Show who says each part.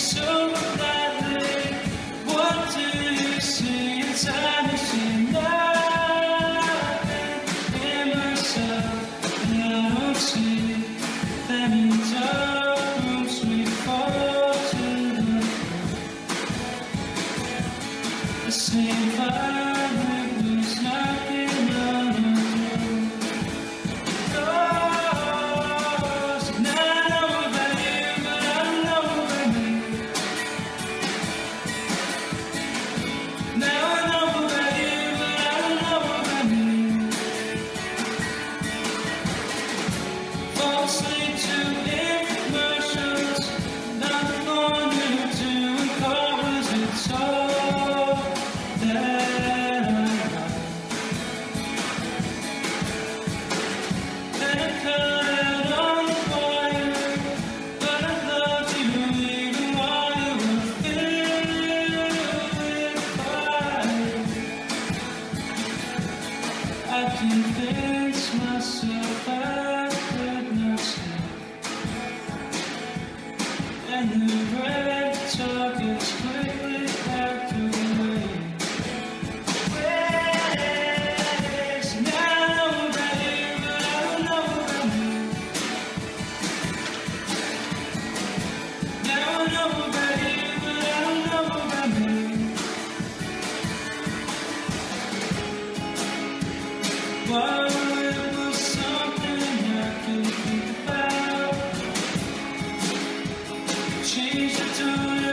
Speaker 1: so gladly. What do you see inside me? See nothing in myself, and I don't see any dark rooms we fall to the same vibe that was knocking on the doors. And I know about you, but I know about me. Now I know about you, but I don't know about me. Fall asleep to infomercials, not the one you're doing, 'cause it's all that I know. And I cut out on the wire, but I loved you even while you were filled with fire. I convinced myself I could not sleep, and the red targets quickly packed away. Ways, and I know about you, but I don't know about me. Now I know about you, but I don't know about me. Well, it was something I could think about. Change the tone.